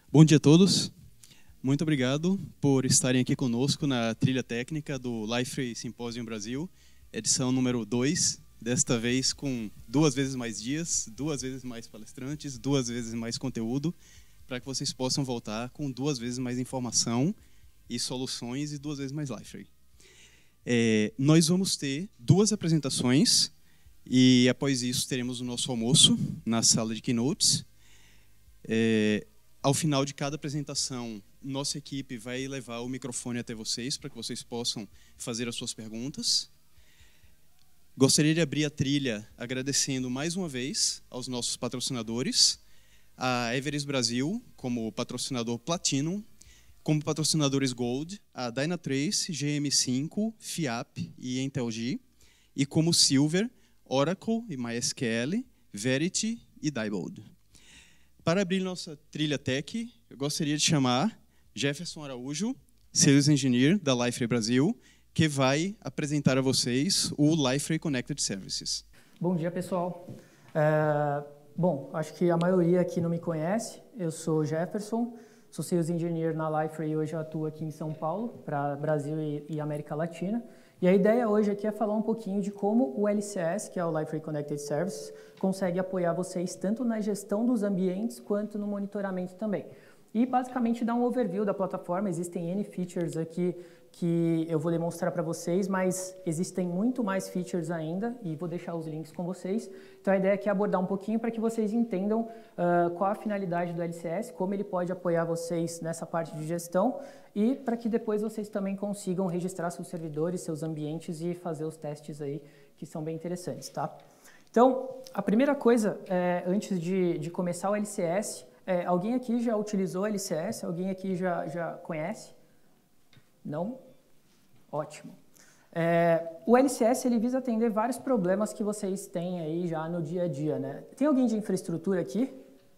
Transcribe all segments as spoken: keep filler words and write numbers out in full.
Bom dia a todos. Muito obrigado por estarem aqui conosco na trilha técnica do Liferay Symposium Brasil, edição número dois, desta vez com duas vezes mais dias, duas vezes mais palestrantes, duas vezes mais conteúdo, para que vocês possam voltar com duas vezes mais informação e soluções e duas vezes mais Liferay. É, nós vamos ter duas apresentações e, após isso, teremos o nosso almoço na sala de keynotes. É, ao final de cada apresentação, nossa equipe vai levar o microfone até vocês para que vocês possam fazer as suas perguntas. Gostaria de abrir a trilha agradecendo mais uma vez aos nossos patrocinadores, a Everest Brasil como patrocinador Platinum, como patrocinadores Gold, a Dynatrace, G M cinco, FIAP e Intel G, e como Silver, Oracle e MySQL, Verity e Diebold. Para abrir nossa trilha tech, eu gostaria de chamar Jefferson Araújo, Sales Engineer da Liferay Brasil, que vai apresentar a vocês o Liferay Connected Services. Bom dia, pessoal. É, bom, acho que a maioria aqui não me conhece. Eu sou Jefferson, sou Sales Engineer na Liferay e hoje eu atuo aqui em São Paulo, para Brasil e, e América Latina. E a ideia hoje aqui é falar um pouquinho de como o L C S, que é o Liferay Connected Services, consegue apoiar vocês tanto na gestão dos ambientes quanto no monitoramento também. E basicamente dar um overview da plataforma. Existem N features aqui que eu vou demonstrar para vocês, mas existem muito mais features ainda e vou deixar os links com vocês. Então a ideia aqui é abordar um pouquinho para que vocês entendam uh, qual a finalidade do L C S, como ele pode apoiar vocês nessa parte de gestão e para que depois vocês também consigam registrar seus servidores, seus ambientes e fazer os testes aí que são bem interessantes, tá? Então, a primeira coisa, é, antes de, de começar o L C S, é, alguém aqui já utilizou o L C S? Alguém aqui já, já conhece? Não? Ótimo. É, o L C S ele visa atender vários problemas que vocês têm aí já no dia a dia, né? Tem alguém de infraestrutura aqui?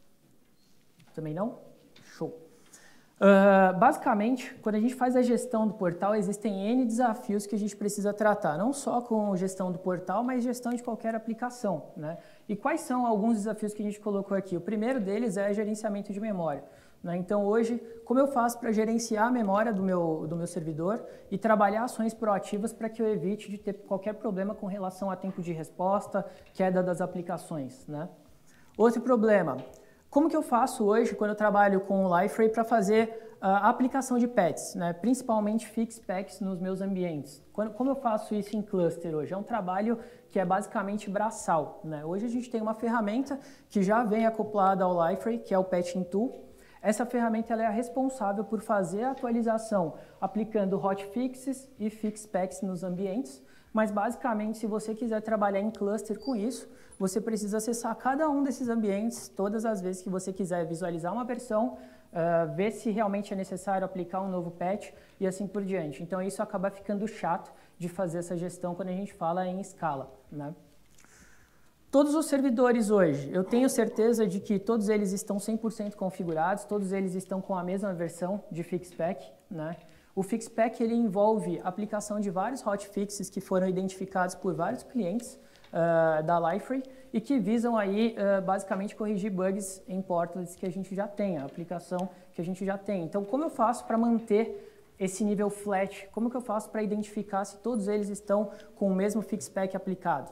Também não? Show. Uh, basicamente, quando a gente faz a gestão do portal, existem N desafios que a gente precisa tratar, não só com gestão do portal, mas gestão de qualquer aplicação, né? E quais são alguns desafios que a gente colocou aqui? O primeiro deles é gerenciamento de memória. Né? Então, hoje, como eu faço para gerenciar a memória do meu, do meu servidor e trabalhar ações proativas para que eu evite de ter qualquer problema com relação a tempo de resposta, queda das aplicações, né? Outro problema, como que eu faço hoje, quando eu trabalho com o Liferay, para fazer a aplicação de patches, né? Principalmente fix packs nos meus ambientes? Quando, como eu faço isso em cluster hoje? É um trabalho que é basicamente braçal, né? Hoje a gente tem uma ferramenta que já vem acoplada ao Liferay, que é o Patching Tool. Essa ferramenta ela é a responsável por fazer a atualização aplicando hotfixes e fix packs nos ambientes, mas basicamente se você quiser trabalhar em cluster com isso, você precisa acessar cada um desses ambientes todas as vezes que você quiser visualizar uma versão, uh, ver se realmente é necessário aplicar um novo patch e assim por diante. Então isso acaba ficando chato de fazer essa gestão quando a gente fala em escala, né? Todos os servidores hoje, eu tenho certeza de que todos eles estão cem por cento configurados, todos eles estão com a mesma versão de Fixpack, né? O Fixpack ele envolve a aplicação de vários hotfixes que foram identificados por vários clientes uh, da Liferay e que visam aí uh, basicamente corrigir bugs em portlets que a gente já tem, a aplicação que a gente já tem. Então, como eu faço para manter esse nível flat? Como que eu faço para identificar se todos eles estão com o mesmo Fixpack aplicado?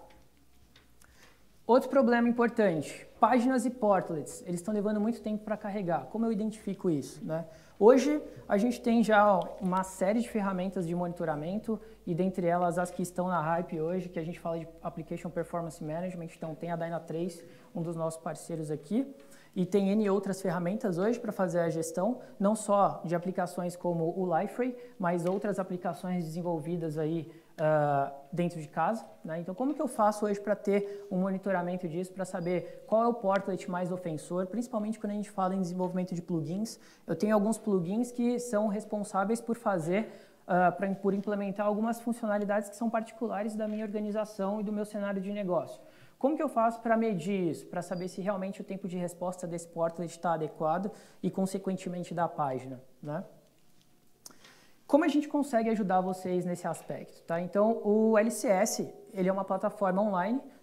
Outro problema importante, páginas e portlets, eles estão levando muito tempo para carregar. Como eu identifico isso, né? Hoje, a gente tem já uma série de ferramentas de monitoramento e dentre elas as que estão na hype hoje, que a gente fala de Application Performance Management. Então, tem a Dynatrace, um dos nossos parceiros aqui, e tem N outras ferramentas hoje para fazer a gestão, não só de aplicações como o Liferay, mas outras aplicações desenvolvidas aí Uh, dentro de casa, né? Então, como que eu faço hoje para ter um monitoramento disso, para saber qual é o portlet mais ofensor, principalmente quando a gente fala em desenvolvimento de plugins? Eu tenho alguns plugins que são responsáveis por fazer, uh, pra, por implementar algumas funcionalidades que são particulares da minha organização e do meu cenário de negócio. Como que eu faço para medir isso, para saber se realmente o tempo de resposta desse portlet está adequado e, consequentemente, da página, né? Como a gente consegue ajudar vocês nesse aspecto, tá? Então, o L C S, ele é uma plataforma online,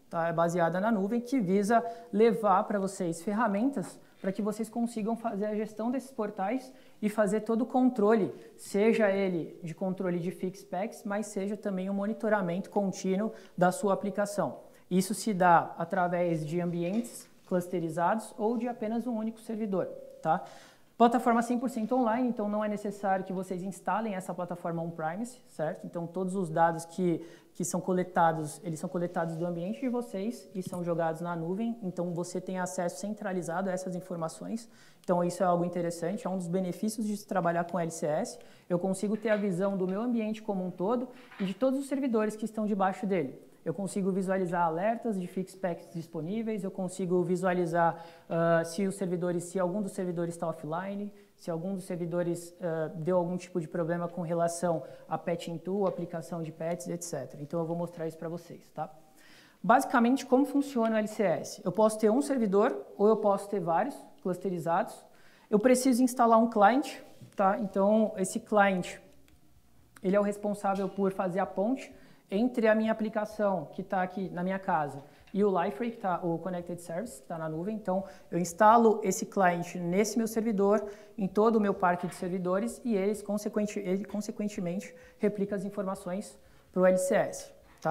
tá? É baseada na nuvem, que visa levar para vocês ferramentas para que vocês consigam fazer a gestão desses portais e fazer todo o controle, seja ele de controle de fixed specs, mas seja também o monitoramento contínuo da sua aplicação. Isso se dá através de ambientes clusterizados ou de apenas um único servidor, tá? Plataforma cem por cento online, então não é necessário que vocês instalem essa plataforma on-premise, certo? Então todos os dados que, que são coletados, eles são coletados do ambiente de vocês e são jogados na nuvem, então você tem acesso centralizado a essas informações. Então isso é algo interessante, é um dos benefícios de se trabalhar com L C S. Eu consigo ter a visão do meu ambiente como um todo e de todos os servidores que estão debaixo dele. Eu consigo visualizar alertas de fixed specs disponíveis, eu consigo visualizar uh, se os servidores, se algum dos servidores está offline, se algum dos servidores uh, deu algum tipo de problema com relação a patching tool, aplicação de patches, etcétera. Então eu vou mostrar isso para vocês, tá? Basicamente, como funciona o L C S? Eu posso ter um servidor ou eu posso ter vários clusterizados. Eu preciso instalar um client, tá? Então esse client, ele é o responsável por fazer a ponte entre a minha aplicação, que está aqui na minha casa, e o Liferay, que está o Connected Service, que está na nuvem. Então, eu instalo esse cliente nesse meu servidor, em todo o meu parque de servidores, e eles, consequente, ele, consequentemente, replica as informações para o L C S. Tá?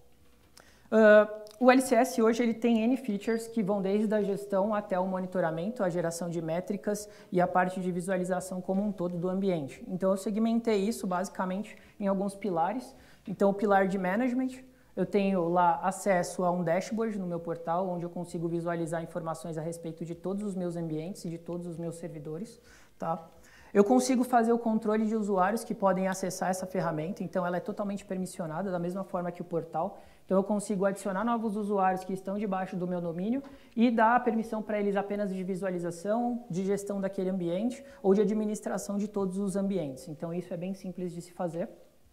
Uh, o L C S hoje ele tem N features que vão desde a gestão até o monitoramento, a geração de métricas e a parte de visualização como um todo do ambiente. Então, eu segmentei isso basicamente em alguns pilares. Então, o pilar de management, eu tenho lá acesso a um dashboard no meu portal, onde eu consigo visualizar informações a respeito de todos os meus ambientes e de todos os meus servidores. Tá? Eu consigo fazer o controle de usuários que podem acessar essa ferramenta, então ela é totalmente permissionada, da mesma forma que o portal. Então, eu consigo adicionar novos usuários que estão debaixo do meu domínio e dar a permissão para eles apenas de visualização, de gestão daquele ambiente ou de administração de todos os ambientes. Então, isso é bem simples de se fazer.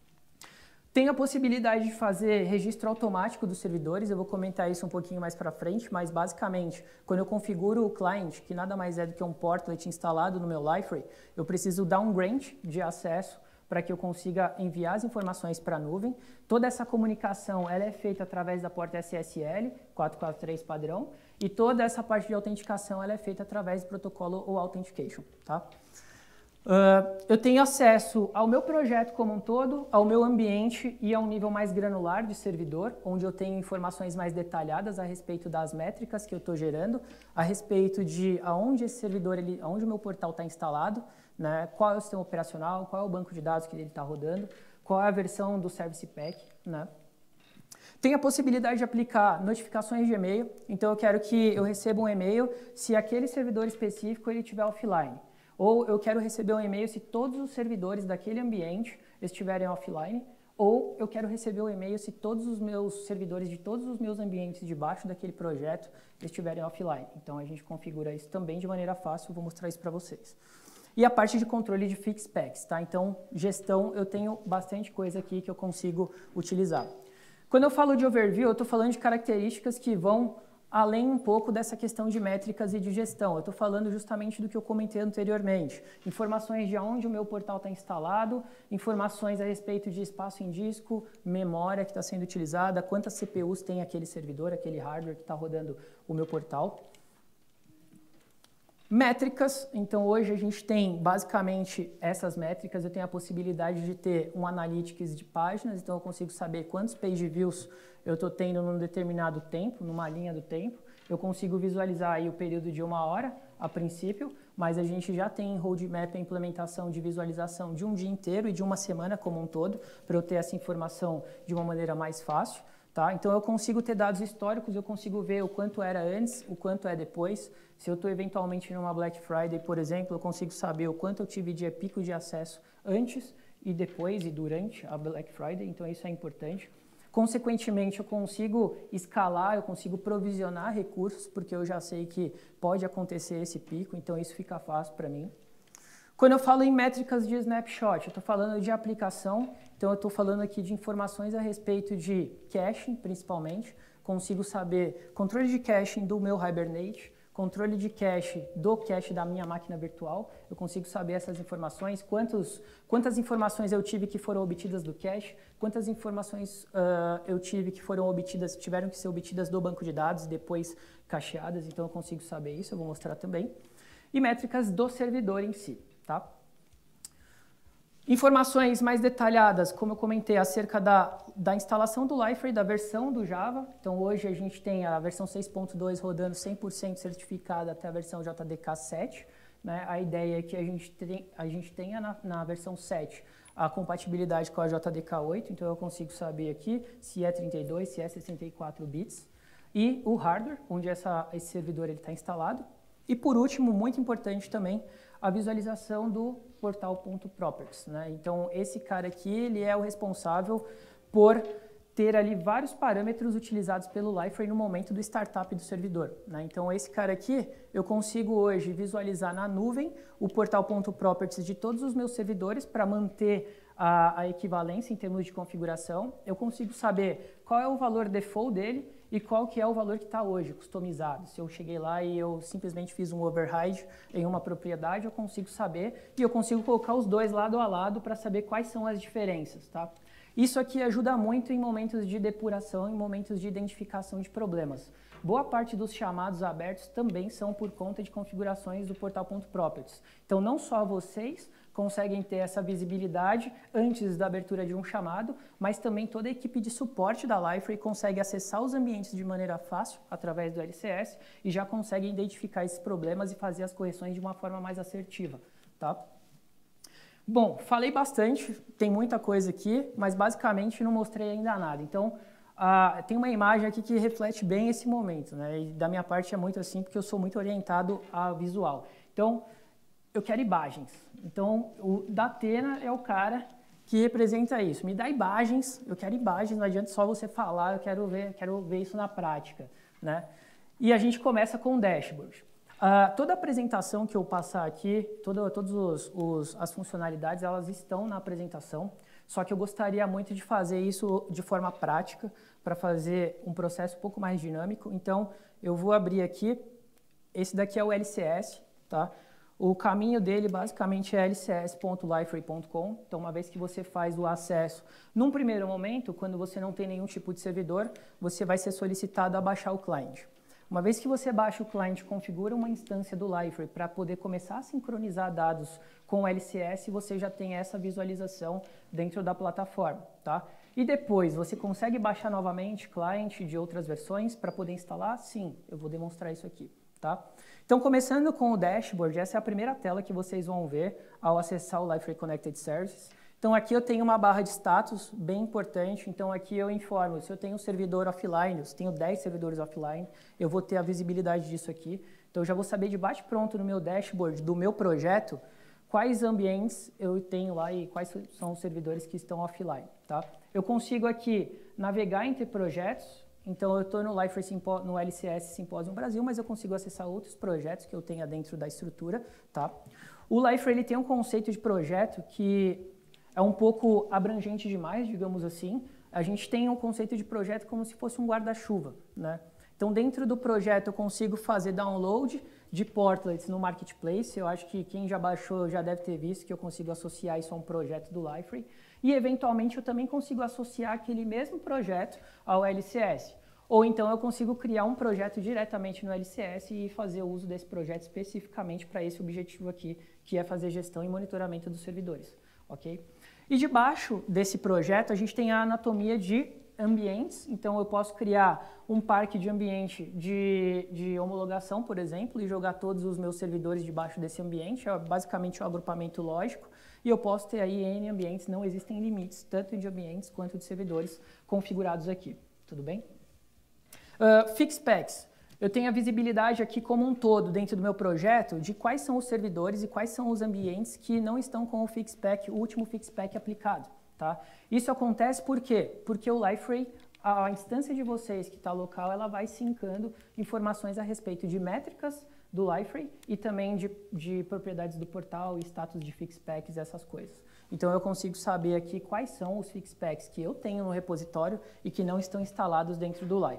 Tem a possibilidade de fazer registro automático dos servidores, eu vou comentar isso um pouquinho mais para frente, mas basicamente, quando eu configuro o client, que nada mais é do que um portlet instalado no meu Liferay, eu preciso dar um grant de acesso para que eu consiga enviar as informações para a nuvem. Toda essa comunicação ela é feita através da porta S S L quatrocentos e quarenta e três padrão e toda essa parte de autenticação ela é feita através do protocolo ou Authentication. Tá? Uh, eu tenho acesso ao meu projeto como um todo, ao meu ambiente e a um nível mais granular de servidor, onde eu tenho informações mais detalhadas a respeito das métricas que eu estou gerando, a respeito de aonde esse servidor, ele, aonde o meu portal está instalado, né, qual é o sistema operacional, qual é o banco de dados que ele está rodando, qual é a versão do Service Pack. Né. Tem a possibilidade de aplicar notificações de e-mail, então eu quero que eu receba um e-mail se aquele servidor específico ele estiver offline. Ou eu quero receber um e-mail se todos os servidores daquele ambiente estiverem offline, ou eu quero receber um e-mail se todos os meus servidores de todos os meus ambientes debaixo daquele projeto estiverem offline. Então a gente configura isso também de maneira fácil, eu vou mostrar isso para vocês. E a parte de controle de fixed specs, tá? Então, gestão, eu tenho bastante coisa aqui que eu consigo utilizar. Quando eu falo de overview, eu estou falando de características que vão além um pouco dessa questão de métricas e de gestão. Eu estou falando justamente do que eu comentei anteriormente. Informações de onde o meu portal está instalado, informações a respeito de espaço em disco, memória que está sendo utilizada, quantas C P Us tem aquele servidor, aquele hardware que está rodando o meu portal. Métricas, então hoje a gente tem basicamente essas métricas, eu tenho a possibilidade de ter um analytics de páginas, então eu consigo saber quantos page views eu estou tendo num determinado tempo, numa linha do tempo. Eu consigo visualizar aí o período de uma hora, a princípio, mas a gente já tem em roadmap a implementação de visualização de um dia inteiro e de uma semana como um todo, para eu ter essa informação de uma maneira mais fácil. Tá? Então eu consigo ter dados históricos, eu consigo ver o quanto era antes, o quanto é depois. Se eu estou eventualmente numa Black Friday, por exemplo, eu consigo saber o quanto eu tive de pico de acesso antes e depois e durante a Black Friday, então isso é importante. Consequentemente, eu consigo escalar, eu consigo provisionar recursos, porque eu já sei que pode acontecer esse pico, então isso fica fácil para mim. Quando eu falo em métricas de snapshot, eu estou falando de aplicação, então eu estou falando aqui de informações a respeito de caching, principalmente. Consigo saber controle de caching do meu Hibernate, controle de cache do cache da minha máquina virtual, eu consigo saber essas informações, quantos, quantas informações eu tive que foram obtidas do cache, quantas informações uh, eu tive que foram obtidas, tiveram que ser obtidas do banco de dados e depois cacheadas, então eu consigo saber isso, eu vou mostrar também. E métricas do servidor em si, tá? Informações mais detalhadas, como eu comentei, acerca da, da instalação do Liferay, da versão do Java. Então, hoje a gente tem a versão seis ponto dois rodando cem por cento certificada até a versão J D K sete. Né? A ideia é que a gente, tem, a gente tenha na, na versão sete a compatibilidade com a J D K oito. Então, eu consigo saber aqui se é trinta e dois, se é sessenta e quatro bits. E o hardware, onde essa, esse servidor está instalado. E, por último, muito importante também, a visualização do portal.properties, né? Então, esse cara aqui, ele é o responsável por ter ali vários parâmetros utilizados pelo Liferay no momento do startup do servidor, né? Então, esse cara aqui, eu consigo hoje visualizar na nuvem o portal.properties de todos os meus servidores para manter a, a equivalência em termos de configuração. Eu consigo saber qual é o valor default dele e qual que é o valor que está hoje, customizado. Se eu cheguei lá e eu simplesmente fiz um override em uma propriedade, eu consigo saber e eu consigo colocar os dois lado a lado para saber quais são as diferenças, tá? Isso aqui ajuda muito em momentos de depuração, em momentos de identificação de problemas. Boa parte dos chamados abertos também são por conta de configurações do portal.properties. Então, não só vocês conseguem ter essa visibilidade antes da abertura de um chamado, mas também toda a equipe de suporte da Liferay consegue acessar os ambientes de maneira fácil, através do L C S, e já consegue identificar esses problemas e fazer as correções de uma forma mais assertiva, tá? Bom, falei bastante, tem muita coisa aqui, mas basicamente não mostrei ainda nada. Então, ah, tem uma imagem aqui que reflete bem esse momento, né? E da minha parte é muito assim, porque eu sou muito orientado a visual. Então, eu quero imagens. Então, o Datena é o cara que representa isso. Me dá imagens, eu quero imagens, não adianta só você falar, eu quero ver, quero ver isso na prática, né? E a gente começa com o dashboard. Uh, toda a apresentação que eu passar aqui, todas todos os, os, as funcionalidades, elas estão na apresentação, só que eu gostaria muito de fazer isso de forma prática, para fazer um processo um pouco mais dinâmico. Então, eu vou abrir aqui, esse daqui é o L C S, tá? O caminho dele, basicamente, é l c s ponto liferay ponto com. Então, uma vez que você faz o acesso, num primeiro momento, quando você não tem nenhum tipo de servidor, você vai ser solicitado a baixar o cliente. Uma vez que você baixa o cliente, configura uma instância do Liferay para poder começar a sincronizar dados com o L C S, você já tem essa visualização dentro da plataforma, tá? E depois, você consegue baixar novamente cliente de outras versões para poder instalar? Sim, eu vou demonstrar isso aqui, tá? Então, começando com o dashboard, essa é a primeira tela que vocês vão ver ao acessar o Liferay Connected Services. Então, aqui eu tenho uma barra de status bem importante. Então, aqui eu informo, se eu tenho um servidor offline, se eu tenho dez servidores offline, eu vou ter a visibilidade disso aqui. Então, eu já vou saber de bate-pronto no meu dashboard do meu projeto quais ambientes eu tenho lá e quais são os servidores que estão offline, tá? Eu consigo aqui navegar entre projetos. Então, eu estou no Liferay Sympo- no L C S Symposium Brasil, mas eu consigo acessar outros projetos que eu tenha dentro da estrutura, tá? O Liferay, ele tem um conceito de projeto que é um pouco abrangente demais, digamos assim. A gente tem um conceito de projeto como se fosse um guarda-chuva, né? Então, dentro do projeto, eu consigo fazer download de portlets no Marketplace. Eu acho que quem já baixou já deve ter visto que eu consigo associar isso a um projeto do Liferay. E, eventualmente, eu também consigo associar aquele mesmo projeto ao L C S. Ou então eu consigo criar um projeto diretamente no L C S e fazer uso desse projeto especificamente para esse objetivo aqui, que é fazer gestão e monitoramento dos servidores, ok? E debaixo desse projeto, a gente tem a anatomia de ambientes. Então, eu posso criar um parque de ambiente de, de homologação, por exemplo, e jogar todos os meus servidores debaixo desse ambiente. É basicamente um agrupamento lógico. E eu posso ter aí N ambientes, não existem limites, tanto de ambientes quanto de servidores configurados aqui. Tudo bem? Uh, Fixpacks. Eu tenho a visibilidade aqui como um todo dentro do meu projeto de quais são os servidores e quais são os ambientes que não estão com o Fixpack, o último Fixpack aplicado, tá? Isso acontece por quê? Porque o Liferay, a instância de vocês que está local, ela vai sincando informações a respeito de métricas do Liferay e também de, de propriedades do portal e status de Fixpacks e essas coisas. Então, eu consigo saber aqui quais são os Fixpacks que eu tenho no repositório e que não estão instalados dentro do Liferay.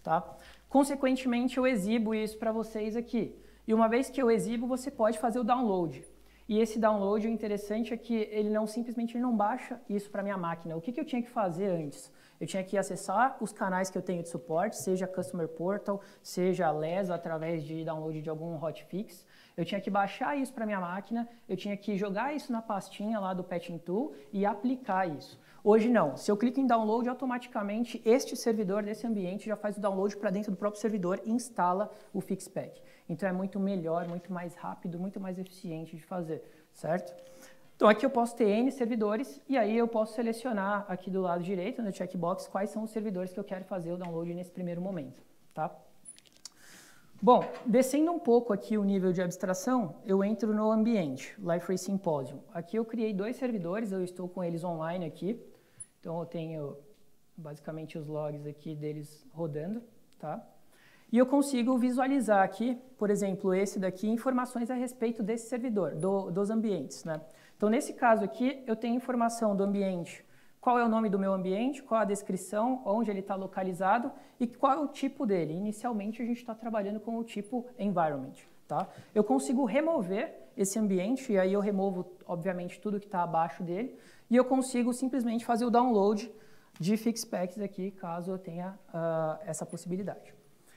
tá? Consequentemente, eu exibo isso para vocês aqui. E uma vez que eu exibo, você pode fazer o download. E esse download, o interessante é que ele não simplesmente ele não baixa isso para minha máquina. O que, que eu tinha que fazer antes? Eu tinha que acessar os canais que eu tenho de suporte, seja Customer Portal, seja L E S, através de download de algum hotfix. Eu tinha que baixar isso para minha máquina, eu tinha que jogar isso na pastinha lá do Patching Tool e aplicar isso. Hoje não. Se eu clico em download, automaticamente este servidor desse ambiente já faz o download para dentro do próprio servidor e instala o Fixpack. Então é muito melhor, muito mais rápido, muito mais eficiente de fazer, certo? Então aqui eu posso ter N servidores e aí eu posso selecionar aqui do lado direito, no checkbox, quais são os servidores que eu quero fazer o download nesse primeiro momento, tá? Bom, descendo um pouco aqui o nível de abstração, eu entro no ambiente, Liferay Symposium. Aqui eu criei dois servidores, eu estou com eles online aqui. Então eu tenho basicamente os logs aqui deles rodando, tá? E eu consigo visualizar aqui, por exemplo, esse daqui, informações a respeito desse servidor, do, dos ambientes, né? Então nesse caso aqui, eu tenho informação do ambiente, qual é o nome do meu ambiente, qual a descrição, onde ele está localizado e qual é o tipo dele. Inicialmente a gente está trabalhando com o tipo environment, tá? Eu consigo remover esse ambiente e aí eu removo, obviamente, tudo que está abaixo dele e eu consigo simplesmente fazer o download de Fixpacks aqui, caso eu tenha uh, essa possibilidade.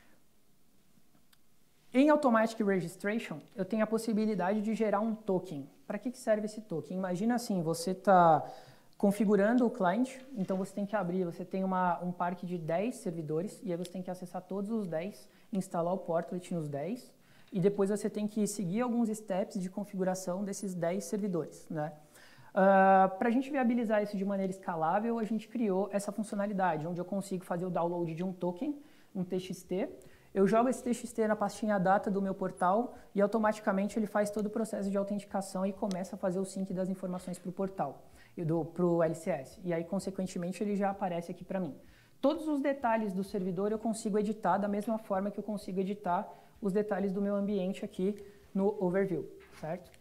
Em Automatic Registration, eu tenho a possibilidade de gerar um token. Para que, que serve esse token? Imagina assim, você está configurando o cliente, então você tem que abrir, você tem uma, um parque de dez servidores, e aí você tem que acessar todos os dez, instalar o portlet nos dez, e depois você tem que seguir alguns steps de configuração desses dez servidores, né? Uh, para a gente viabilizar isso de maneira escalável, a gente criou essa funcionalidade, onde eu consigo fazer o download de um token, um T X T, eu jogo esse T X T na pastinha data do meu portal e automaticamente ele faz todo o processo de autenticação e começa a fazer o sync das informações para o portal, para o L C S. E aí, consequentemente, ele já aparece aqui para mim. Todos os detalhes do servidor eu consigo editar da mesma forma que eu consigo editar os detalhes do meu ambiente aqui no Overview, certo?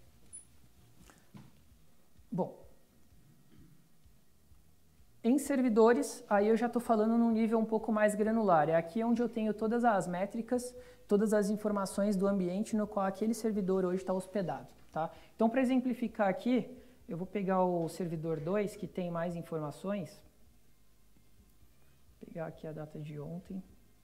Bom, em servidores, aí eu já estou falando num nível um pouco mais granular. É aqui onde eu tenho todas as métricas, todas as informações do ambiente no qual aquele servidor hoje está hospedado, tá? Então, para exemplificar aqui, eu vou pegar o servidor dois, que tem mais informações. Vou pegar aqui a data de ontem.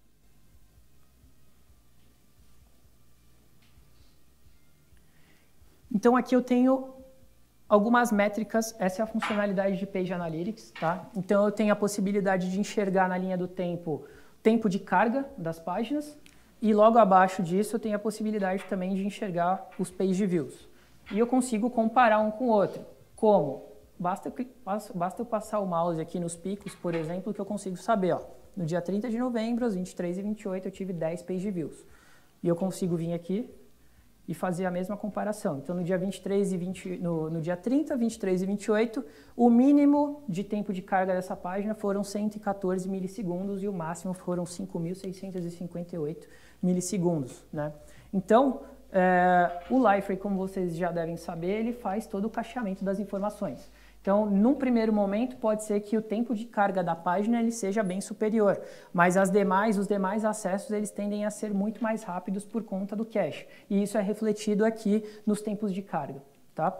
Então, aqui eu tenho algumas métricas, essa é a funcionalidade de Page Analytics, tá? Então eu tenho a possibilidade de enxergar na linha do tempo, tempo de carga das páginas, e logo abaixo disso eu tenho a possibilidade também de enxergar os Page Views. E eu consigo comparar um com o outro. Como? Basta, basta eu passar o mouse aqui nos picos, por exemplo, que eu consigo saber, ó, no dia trinta de novembro, às vinte e três e vinte e oito, eu tive dez Page Views. E eu consigo vir aqui e fazer a mesma comparação. Então, no dia vinte e três e vinte, no, no dia trinta, vinte e três e vinte e oito, o mínimo de tempo de carga dessa página foram cento e quatorze milissegundos e o máximo foram cinco mil seiscentos e cinquenta e oito milissegundos, né? Então, é, o Liferay, como vocês já devem saber, ele faz todo o cacheamento das informações. Então, num primeiro momento, pode ser que o tempo de carga da página ele seja bem superior, mas as demais, os demais acessos eles tendem a ser muito mais rápidos por conta do cache. E isso é refletido aqui nos tempos de carga, tá?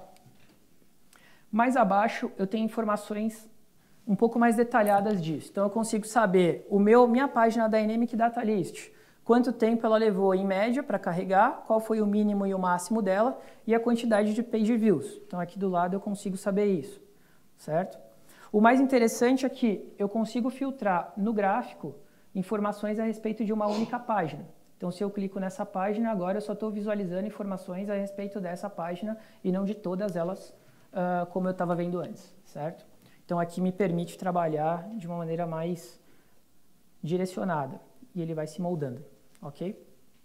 Mais abaixo, eu tenho informações um pouco mais detalhadas disso. Então, eu consigo saber o meu, minha página Dynamic Data List, quanto tempo ela levou em média para carregar, qual foi o mínimo e o máximo dela e a quantidade de page views. Então, aqui do lado eu consigo saber isso. Certo? O mais interessante é que eu consigo filtrar no gráfico informações a respeito de uma única página. Então, se eu clico nessa página, agora eu só estou visualizando informações a respeito dessa página e não de todas elas uh, como eu estava vendo antes, certo? Então, aqui me permite trabalhar de uma maneira mais direcionada e ele vai se moldando, ok?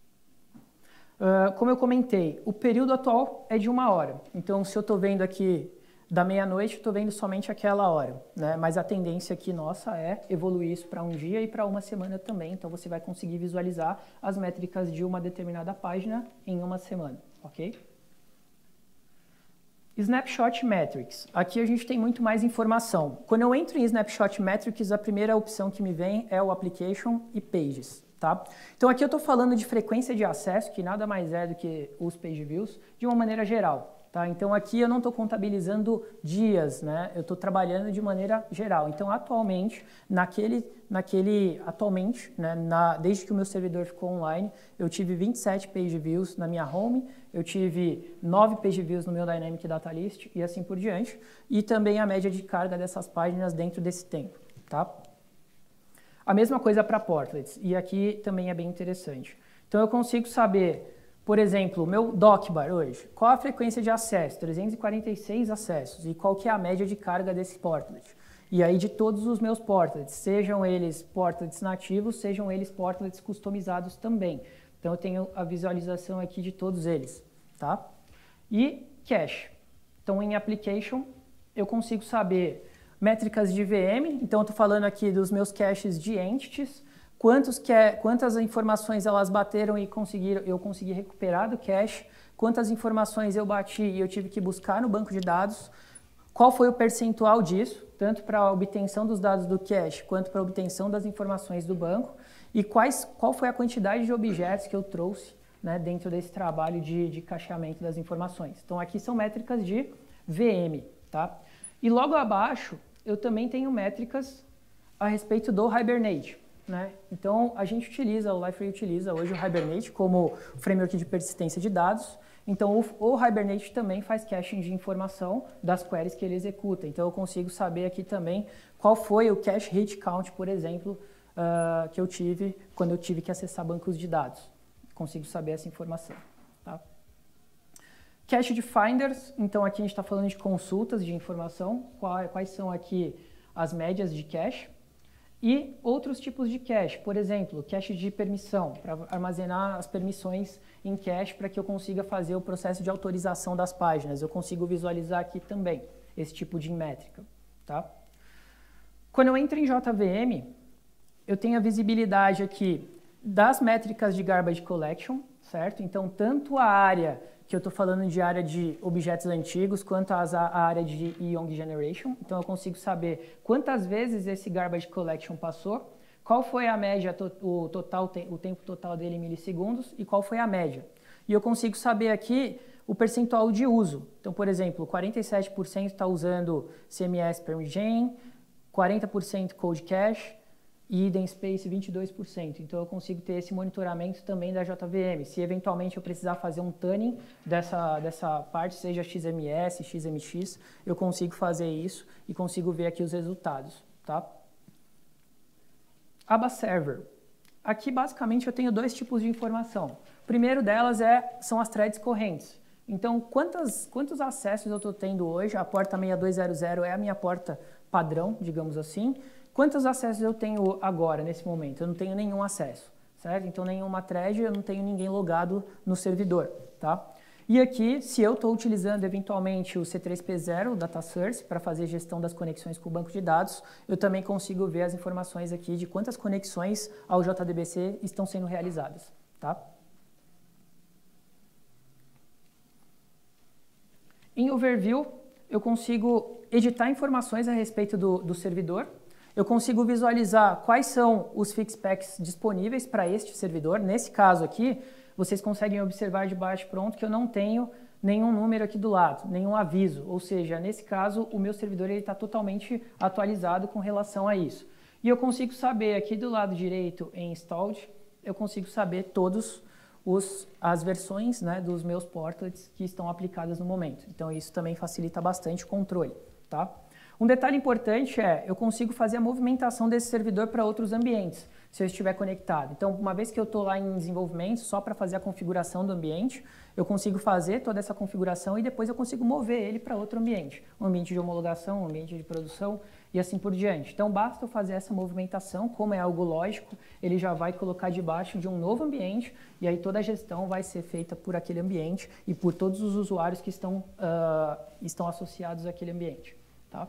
Uh, como eu comentei, o período atual é de uma hora. Então, se eu estou vendo aqui da meia-noite, estou vendo somente aquela hora, né? Mas a tendência aqui nossa é evoluir isso para um dia e para uma semana também. Então, você vai conseguir visualizar as métricas de uma determinada página em uma semana, ok? Snapshot Metrics. Aqui a gente tem muito mais informação. Quando eu entro em Snapshot Metrics, a primeira opção que me vem é o Application e Pages, Tá? Então aqui eu estou falando de frequência de acesso, que nada mais é do que os page views, de uma maneira geral. Tá? Então aqui eu não estou contabilizando dias, né? Eu estou trabalhando de maneira geral. Então atualmente, naquele, naquele, atualmente, né, na, desde que o meu servidor ficou online, eu tive vinte e sete page views na minha home, eu tive nove page views no meu Dynamic Data List e assim por diante, e também a média de carga dessas páginas dentro desse tempo. Tá? A mesma coisa para portlets, e aqui também é bem interessante. Então eu consigo saber, por exemplo, o meu docbar hoje, qual a frequência de acesso? trezentos e quarenta e seis acessos, e qual que é a média de carga desse portlet? E aí de todos os meus portlets, sejam eles portlets nativos, sejam eles portlets customizados também. Então eu tenho a visualização aqui de todos eles, tá? E cache. Então em application eu consigo saber métricas de V M, então eu estou falando aqui dos meus caches de entities, quantos que, quantas informações elas bateram e conseguiram, eu consegui recuperar do cache, quantas informações eu bati e eu tive que buscar no banco de dados, qual foi o percentual disso, tanto para a obtenção dos dados do cache quanto para a obtenção das informações do banco, e quais, qual foi a quantidade de objetos que eu trouxe, né, dentro desse trabalho de, de cacheamento das informações. Então aqui são métricas de V M. Tá? E logo abaixo eu também tenho métricas a respeito do Hibernate. Né? Então, a gente utiliza, o Liferay utiliza hoje o Hibernate como framework de persistência de dados. Então, o, o Hibernate também faz caching de informação das queries que ele executa. Então, eu consigo saber aqui também qual foi o cache hit count, por exemplo, uh, que eu tive quando eu tive que acessar bancos de dados. Consigo saber essa informação. Tá? Cache de finders, então aqui a gente está falando de consultas de informação, quais, quais são aqui as médias de cache. E outros tipos de cache, por exemplo, cache de permissão, para armazenar as permissões em cache para que eu consiga fazer o processo de autorização das páginas. Eu consigo visualizar aqui também esse tipo de métrica. Tá? Quando eu entro em J V M, eu tenho a visibilidade aqui das métricas de Garbage Collection, certo? Então, tanto a área que eu estou falando de área de objetos antigos, quanto as, a área de Young Generation. Então, eu consigo saber quantas vezes esse Garbage Collection passou, qual foi a média, o, total, o tempo total dele em milissegundos e qual foi a média. E eu consigo saber aqui o percentual de uso. Então, por exemplo, quarenta e sete por cento está usando C M S Permgen, quarenta por cento Code Cache, e Hidden Space vinte e dois por cento. Então eu consigo ter esse monitoramento também da J V M. Se eventualmente eu precisar fazer um tuning dessa, dessa parte, seja X M S, X M X, eu consigo fazer isso e consigo ver aqui os resultados. Tá? Aba Server. Aqui basicamente eu tenho dois tipos de informação. O primeiro delas é, são as threads correntes. Então quantas, quantos acessos eu estou tendo hoje? A porta seis dois zero zero é a minha porta padrão, digamos assim. Quantos acessos eu tenho agora, nesse momento? Eu não tenho nenhum acesso, certo? Então, nenhuma thread, eu não tenho ninguém logado no servidor, tá? E aqui, se eu estou utilizando eventualmente o C três P zero, o Data Source, para fazer gestão das conexões com o banco de dados, eu também consigo ver as informações aqui de quantas conexões ao J D B C estão sendo realizadas, tá? Em Overview, eu consigo editar informações a respeito do, do servidor. Eu consigo visualizar quais são os fixpacks disponíveis para este servidor. Nesse caso aqui, vocês conseguem observar de baixo pronto que eu não tenho nenhum número aqui do lado, nenhum aviso. Ou seja, nesse caso, o meu servidor está totalmente atualizado com relação a isso. E eu consigo saber aqui do lado direito em Installed, eu consigo saber todas as versões, né, dos meus portlets que estão aplicadas no momento. Então isso também facilita bastante o controle. Tá? Um detalhe importante é, eu consigo fazer a movimentação desse servidor para outros ambientes, se eu estiver conectado. Então, uma vez que eu estou lá em desenvolvimento, só para fazer a configuração do ambiente, eu consigo fazer toda essa configuração e depois eu consigo mover ele para outro ambiente. Um ambiente de homologação, um ambiente de produção e assim por diante. Então, basta eu fazer essa movimentação, como é algo lógico, ele já vai colocar debaixo de um novo ambiente e aí toda a gestão vai ser feita por aquele ambiente e por todos os usuários que estão, uh, estão associados àquele ambiente. Tá?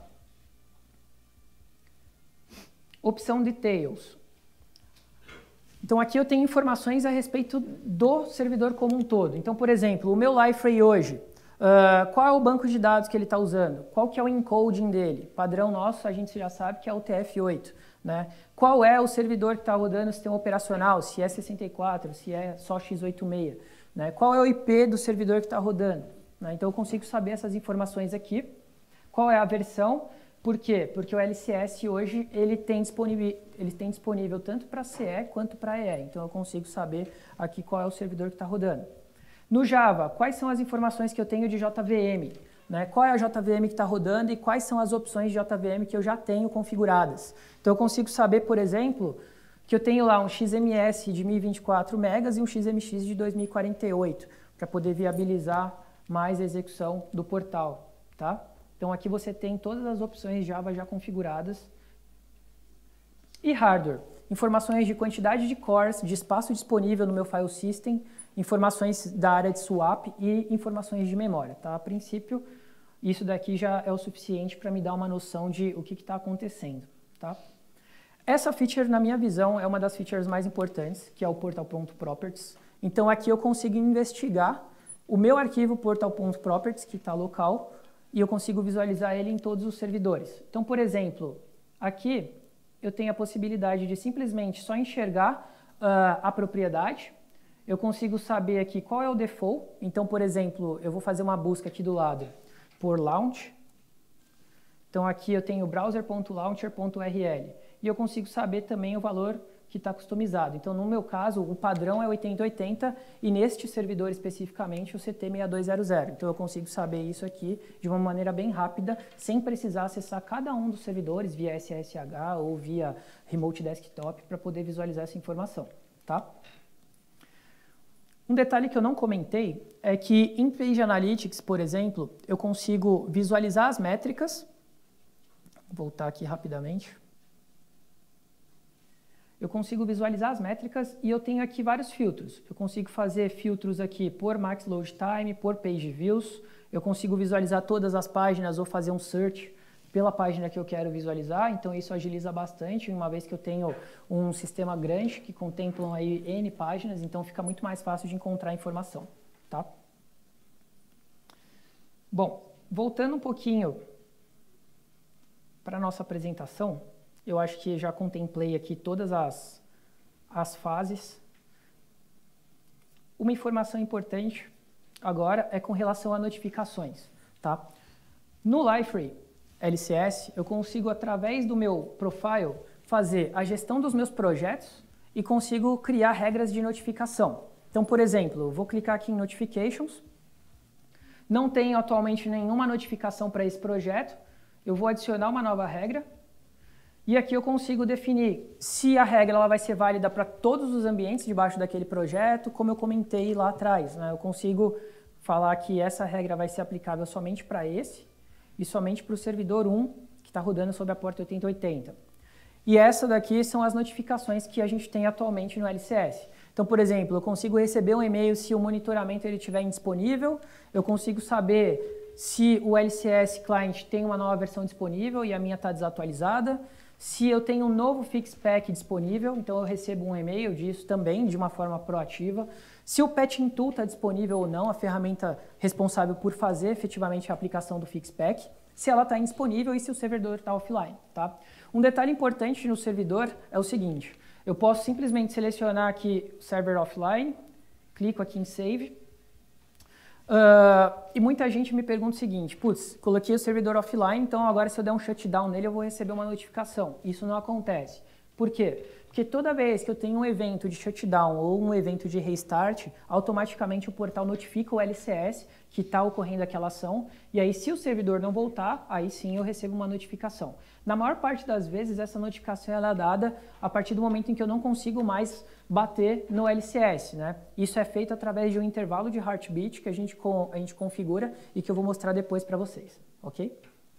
Opção Details. Então aqui eu tenho informações a respeito do servidor como um todo. Então, por exemplo, o meu Liferay hoje, Uh, qual é o banco de dados que ele está usando? Qual que é o encoding dele? Padrão nosso, a gente já sabe que é o T F oito. Né? Qual é o servidor que está rodando o sistema operacional? Se é sessenta e quatro, se é só x oitenta e seis. Né? Qual é o I P do servidor que está rodando? Né? Então eu consigo saber essas informações aqui. Qual é a versão? Por quê? Porque o L C S hoje ele tem disponível, ele tem disponível tanto para C E quanto para E E. Então eu consigo saber aqui qual é o servidor que está rodando. No Java, quais são as informações que eu tenho de J V M? Né? Qual é a J V M que está rodando e quais são as opções de J V M que eu já tenho configuradas? Então eu consigo saber, por exemplo, que eu tenho lá um X M S de mil e vinte e quatro megas e um X M X de dois mil e quarenta e oito, para poder viabilizar mais a execução do portal. Tá? Então aqui você tem todas as opções Java já configuradas. E hardware, informações de quantidade de cores, de espaço disponível no meu file system, informações da área de swap e informações de memória. Tá? A princípio, isso daqui já é o suficiente para me dar uma noção de o que está acontecendo. Tá? Essa feature, na minha visão, é uma das features mais importantes, que é o portal.properties. Então aqui eu consigo investigar o meu arquivo portal.properties, que está local, e eu consigo visualizar ele em todos os servidores. Então, por exemplo, aqui eu tenho a possibilidade de simplesmente só enxergar uh, a propriedade. Eu consigo saber aqui qual é o default. Então, por exemplo, eu vou fazer uma busca aqui do lado por launch. Então, aqui eu tenho browser.launcher.url. E eu consigo saber também o valor que está customizado. Então, no meu caso, o padrão é oitenta oitenta e neste servidor especificamente o C T seis dois zero zero. Então, eu consigo saber isso aqui de uma maneira bem rápida, sem precisar acessar cada um dos servidores via S S H ou via Remote Desktop para poder visualizar essa informação. Tá? Um detalhe que eu não comentei é que em Page Analytics, por exemplo, eu consigo visualizar as métricas. Vou voltar aqui rapidamente. Eu consigo visualizar as métricas e eu tenho aqui vários filtros. Eu consigo fazer filtros aqui por Max Load Time, por Page Views. Eu consigo visualizar todas as páginas ou fazer um search pela página que eu quero visualizar. Então isso agiliza bastante, uma vez que eu tenho um sistema grande que contemplam aí N páginas, então fica muito mais fácil de encontrar informação. Tá? Bom, voltando um pouquinho para a nossa apresentação, eu acho que já contemplei aqui todas as, as fases. Uma informação importante agora é com relação a notificações. Tá? No Liferay L C S, eu consigo, através do meu profile, fazer a gestão dos meus projetos e consigo criar regras de notificação. Então, por exemplo, eu vou clicar aqui em Notifications. Não tenho atualmente nenhuma notificação para esse projeto. Eu vou adicionar uma nova regra. E aqui eu consigo definir se a regra ela vai ser válida para todos os ambientes debaixo daquele projeto, como eu comentei lá atrás. Né? Eu consigo falar que essa regra vai ser aplicável somente para esse e somente para o servidor um, que está rodando sob a porta oitenta oitenta. E essa daqui são as notificações que a gente tem atualmente no L C S. Então, por exemplo, eu consigo receber um e-mail se o monitoramento ele estiver indisponível, eu consigo saber se o L C S Client tem uma nova versão disponível e a minha está desatualizada, se eu tenho um novo Fixpack disponível, então eu recebo um e-mail disso também, de uma forma proativa. Se o Patching Tool está disponível ou não, a ferramenta responsável por fazer efetivamente a aplicação do Fixpack, se ela está indisponível e se o servidor está offline. Tá? Um detalhe importante no servidor é o seguinte, eu posso simplesmente selecionar aqui Server Offline, clico aqui em Save, Uh, e muita gente me pergunta o seguinte, putz, coloquei o servidor offline, então agora se eu der um shutdown nele eu vou receber uma notificação. Isso não acontece. Por quê? Porque toda vez que eu tenho um evento de shutdown ou um evento de restart, automaticamente o portal notifica o L C S que está ocorrendo aquela ação, e aí se o servidor não voltar, aí sim eu recebo uma notificação. Na maior parte das vezes, essa notificação ela é dada a partir do momento em que eu não consigo mais bater no L C S. Né? Isso é feito através de um intervalo de heartbeat que a gente, a gente configura e que eu vou mostrar depois para vocês. Ok?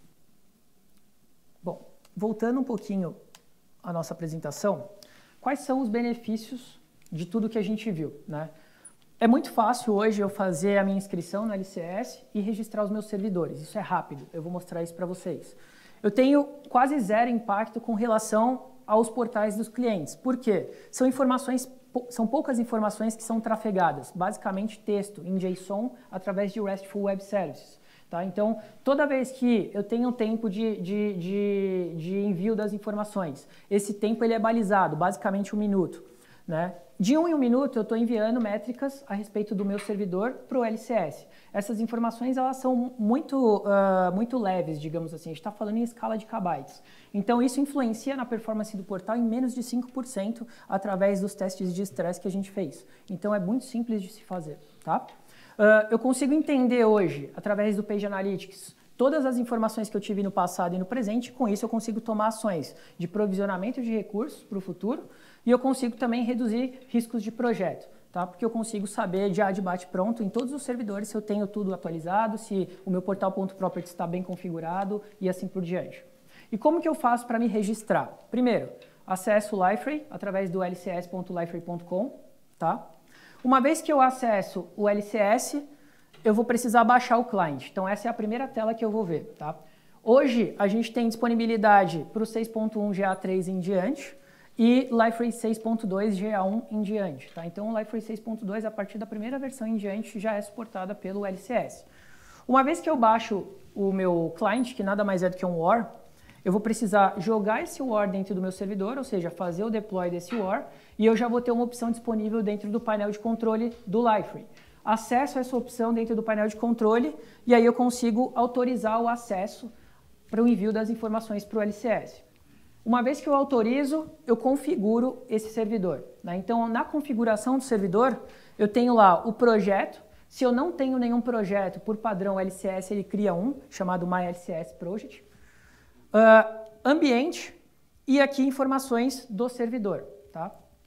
Bom, voltando um pouquinho à nossa apresentação, quais são os benefícios de tudo que a gente viu? Né? É muito fácil hoje eu fazer a minha inscrição no L C S e registrar os meus servidores. Isso é rápido, eu vou mostrar isso para vocês. Eu tenho quase zero impacto com relação aos portais dos clientes. Por quê? São informações são poucas informações que são trafegadas, basicamente texto em JSON através de RESTful Web Services. Tá? Então, toda vez que eu tenho um tempo de, de, de, de envio das informações, esse tempo ele é balizado, basicamente um minuto. Né? De um em um minuto, eu estou enviando métricas a respeito do meu servidor para o L C S. Essas informações elas são muito, uh, muito leves, digamos assim. A gente está falando em escala de kbytes. Então, isso influencia na performance do portal em menos de cinco por cento através dos testes de estresse que a gente fez. Então, é muito simples de se fazer. Tá? Uh, eu consigo entender hoje, através do Page Analytics, todas as informações que eu tive no passado e no presente. Com isso, eu consigo tomar ações de provisionamento de recursos para o futuro e eu consigo também reduzir riscos de projeto. Tá? Porque eu consigo saber já de bate-pronto em todos os servidores se eu tenho tudo atualizado, se o meu portal.properties está bem configurado e assim por diante. E como que eu faço para me registrar? Primeiro, acesso o Liferay através do l c s ponto liferay ponto com. Tá? Uma vez que eu acesso o L C S, eu vou precisar baixar o client. Então, essa é a primeira tela que eu vou ver. Tá? Hoje, a gente tem disponibilidade para o seis ponto um G A três em diante e Liferay seis ponto dois G A um em diante. Tá? Então, o Liferay seis ponto dois, a partir da primeira versão em diante, já é suportada pelo L C S. Uma vez que eu baixo o meu client, que nada mais é do que um W A R, eu vou precisar jogar esse W A R dentro do meu servidor, ou seja, fazer o deploy desse W A R, e eu já vou ter uma opção disponível dentro do painel de controle do Liferay. Acesso essa opção dentro do painel de controle, e aí eu consigo autorizar o acesso para o envio das informações para o L C S. Uma vez que eu autorizo, eu configuro esse servidor. Né? Então, na configuração do servidor, eu tenho lá o projeto. Se eu não tenho nenhum projeto, por padrão, o L C S ele cria um, chamado MyLCSProject. Uh, ambiente e aqui informações do servidor. Tá?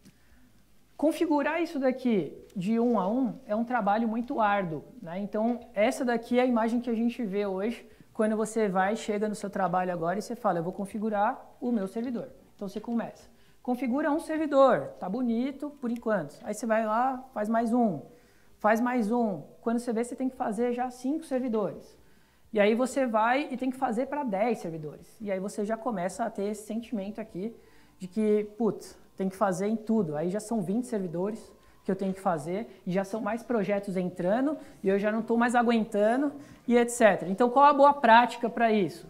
Configurar isso daqui de um a um é um trabalho muito árduo. Né? Então, essa daqui é a imagem que a gente vê hoje quando você vai, chega no seu trabalho agora e você fala, eu vou configurar o meu servidor. Então, você começa. Configura um servidor, tá bonito por enquanto. Aí você vai lá, faz mais um, faz mais um. Quando você vê, você tem que fazer já cinco servidores. E aí você vai e tem que fazer para dez servidores. E aí você já começa a ter esse sentimento aqui de que, putz, tem que fazer em tudo. Aí já são vinte servidores que eu tenho que fazer, e já são mais projetos entrando, e eu já não estou mais aguentando, e etcétera. Então, qual a boa prática para isso?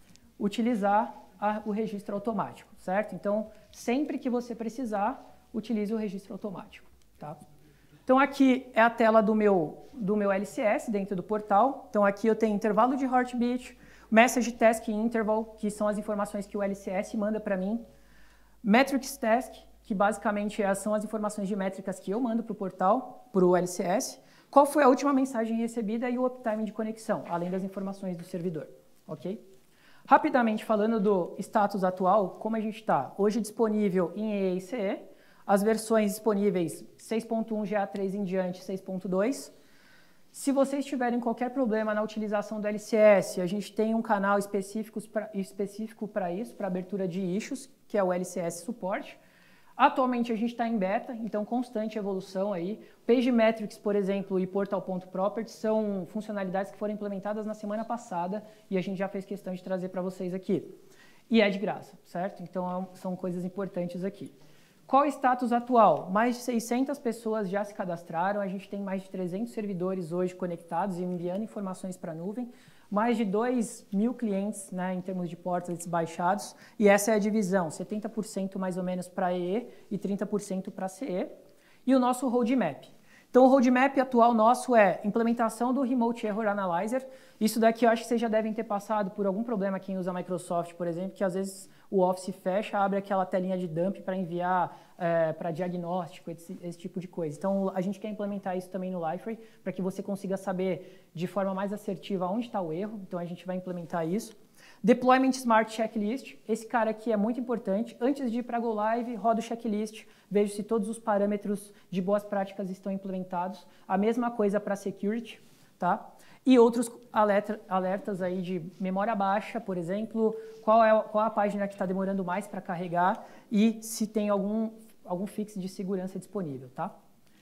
Utilizar a, o registro automático, certo? Então, sempre que você precisar, utilize o registro automático. Tá? Então, aqui é a tela do meu, do meu L C S dentro do portal. Então, aqui eu tenho intervalo de heartbeat, message task interval, que são as informações que o L C S manda para mim, metrics task, que basicamente são as informações de métricas que eu mando para o portal, para o L C S, qual foi a última mensagem recebida e o uptime de conexão, além das informações do servidor. Ok? Rapidamente falando do status atual, como a gente está? Hoje disponível em E E I C E, as versões disponíveis seis ponto um G A três em diante, seis ponto dois. Se vocês tiverem qualquer problema na utilização do L C S, a gente tem um canal específico para específico para isso, para abertura de issues, que é o L C S Support. Atualmente a gente está em beta, então constante evolução aí. PageMetrics, por exemplo, e Portal.Properties são funcionalidades que foram implementadas na semana passada e a gente já fez questão de trazer para vocês aqui. E é de graça, certo? Então são coisas importantes aqui. Qual é o status atual? Mais de seiscentas pessoas já se cadastraram, a gente tem mais de trezentos servidores hoje conectados e enviando informações para a nuvem. Mais de dois mil clientes, né, em termos de portas baixados, e essa é a divisão, setenta por cento mais ou menos para E E e trinta por cento para C E. E o nosso roadmap. Então, o roadmap atual nosso é implementação do Remote Error Analyzer. Isso daqui eu acho que vocês já devem ter passado por algum problema quem usa Microsoft, por exemplo, que às vezes o Office fecha, abre aquela telinha de dump para enviar é, para diagnóstico, esse, esse tipo de coisa. Então, a gente quer implementar isso também no Liferay, para que você consiga saber de forma mais assertiva onde está o erro. Então, a gente vai implementar isso. Deployment Smart Checklist. Esse cara aqui é muito importante. Antes de ir para Go Live, roda o checklist, vejo se todos os parâmetros de boas práticas estão implementados. A mesma coisa para Security, tá? E outros alerta, alertas aí de memória baixa, por exemplo, qual é, qual é a página que está demorando mais para carregar e se tem algum, algum fix de segurança disponível, tá?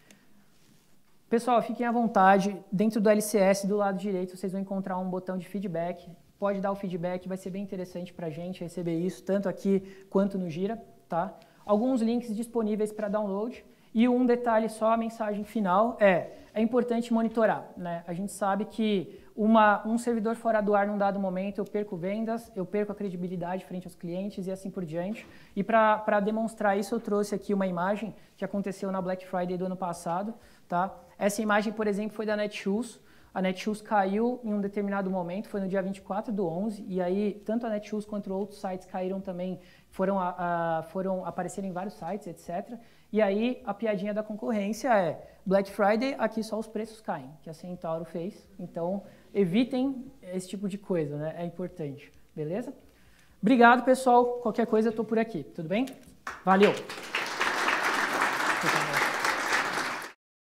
Pessoal, fiquem à vontade. Dentro do L C S, do lado direito, vocês vão encontrar um botão de feedback. Pode dar o feedback, vai ser bem interessante para a gente receber isso, tanto aqui quanto no Gira, tá? Alguns links disponíveis para download. E um detalhe só, a mensagem final é, é importante monitorar, né? A gente sabe que uma, um servidor fora do ar num dado momento, eu perco vendas, eu perco a credibilidade frente aos clientes e assim por diante. E para demonstrar isso, eu trouxe aqui uma imagem que aconteceu na Black Friday do ano passado, tá? Essa imagem, por exemplo, foi da Netshoes. A Netshoes caiu em um determinado momento, foi no dia vinte e quatro do onze, e aí tanto a Netshoes quanto outros sites caíram também, foram, a, a, foram aparecer em vários sites, etcétera. E aí a piadinha da concorrência é Black Friday, aqui só os preços caem, que a Centauro fez. Então evitem esse tipo de coisa, né? É importante, beleza? Obrigado, pessoal. Qualquer coisa eu estou por aqui, tudo bem? Valeu!